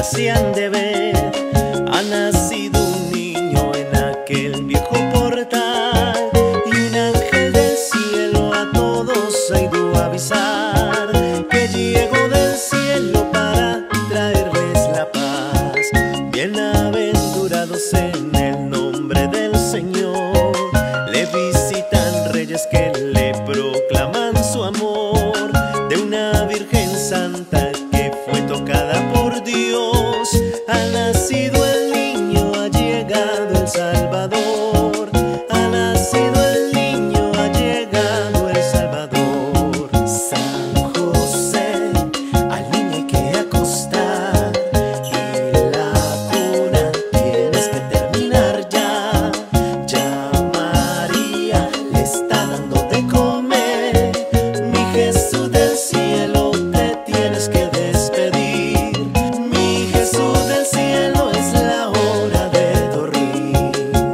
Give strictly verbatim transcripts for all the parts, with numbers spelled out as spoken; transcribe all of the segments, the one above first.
se han de ver. Ha nacido un niño en aquel viejo portal, y un ángel del cielo a todos ha ido a avisar que llegó del cielo para traerles la paz. Bienaventurados en el nombre del Señor, le visitan reyes que le proclaman su amor. De una Virgen Santa que fue tocada por Dios, ha nacido el niño, ha llegado el Salvador. Ha nacido el niño, ha llegado el Salvador. San José, al niño hay que acostar, y la cuna tienes que terminar ya. Ya María le está dando de comer. Mi Jesús del cielo, te tienes que despedir. Mi Jesús del cielo, es la hora de dormir.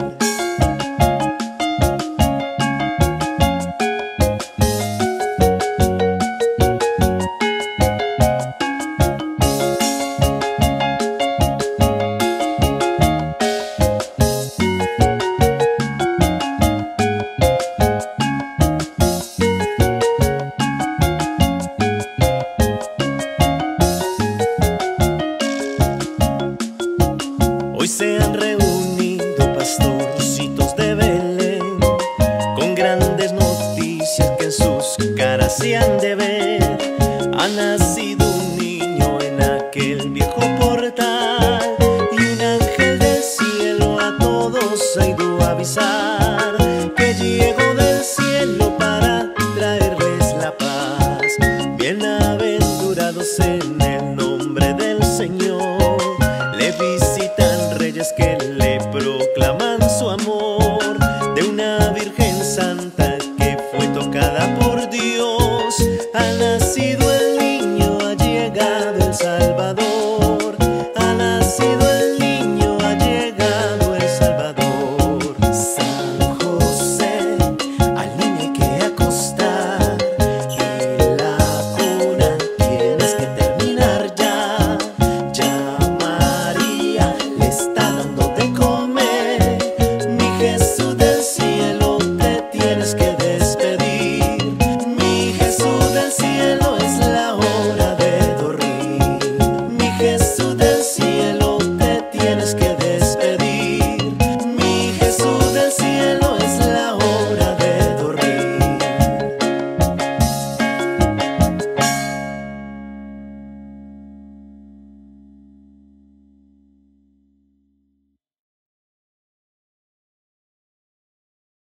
Hoy se han reunido pastorcitos de Belén, con grandes noticias que en sus caras se han de ver. Ha nacido un niño en aquel viejo portal, y un ángel del cielo a todos ha ido a avisar que llegó del cielo para traerles la paz. Bienaventurados en el nombre del Señor, le visitan reyes que le proclaman su amor. De una Virgen Santa que fue tocada por Dios, a la